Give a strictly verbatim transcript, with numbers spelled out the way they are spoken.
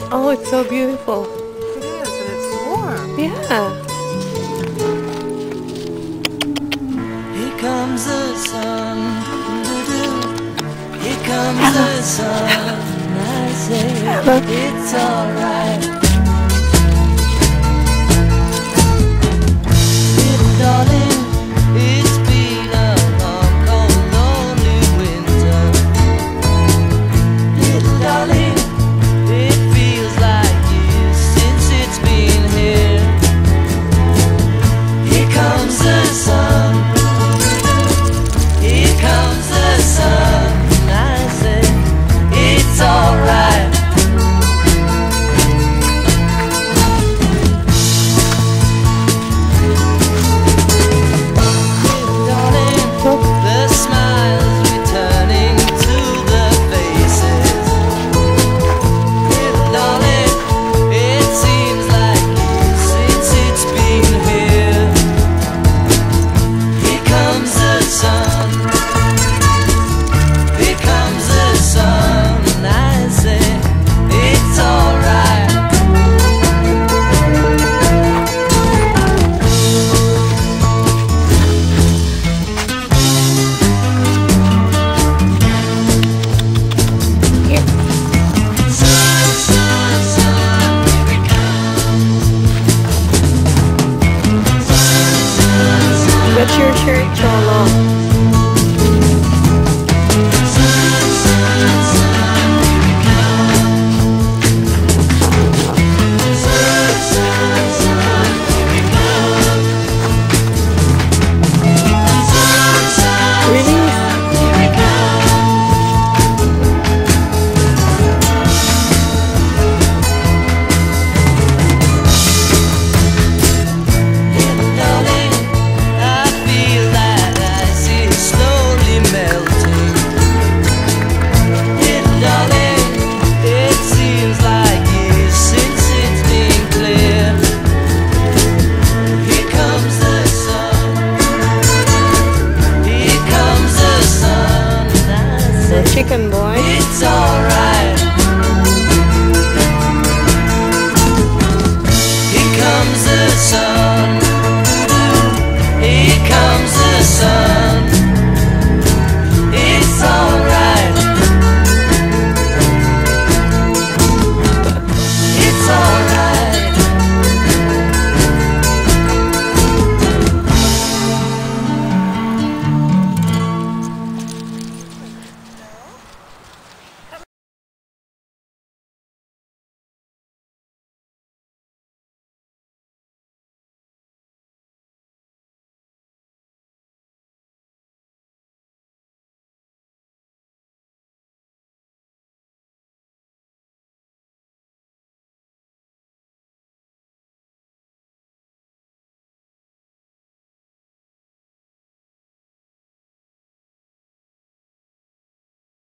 Oh, it's so beautiful. It is, and it's warm. Yeah. Here comes the sun, doo-doo. Here comes the sun. I say it's alright. Little darling, it's been a long, cold, lonely winter. Little darling, it feels like years since it's been here. Here comes the sun. Here comes the sun. I say it's alright. The smiles returning to the faces. Little darling, it seems like years since it's been here. Here comes the sun. Here comes the sun. And I say it's alright. Sun, sun, sun, here it comes. Sun, sun, sun, What's your shirt, Cholo? sun, sun, sun, here it comes. Sun, sun, sun, here it comes. Sun, sun, Really? here it comes. Little darling, I feel that ice is slowly melting. Little darling, it seems like years since it's been clear. Here comes the sun. Here comes the sun. And I The say chicken boy.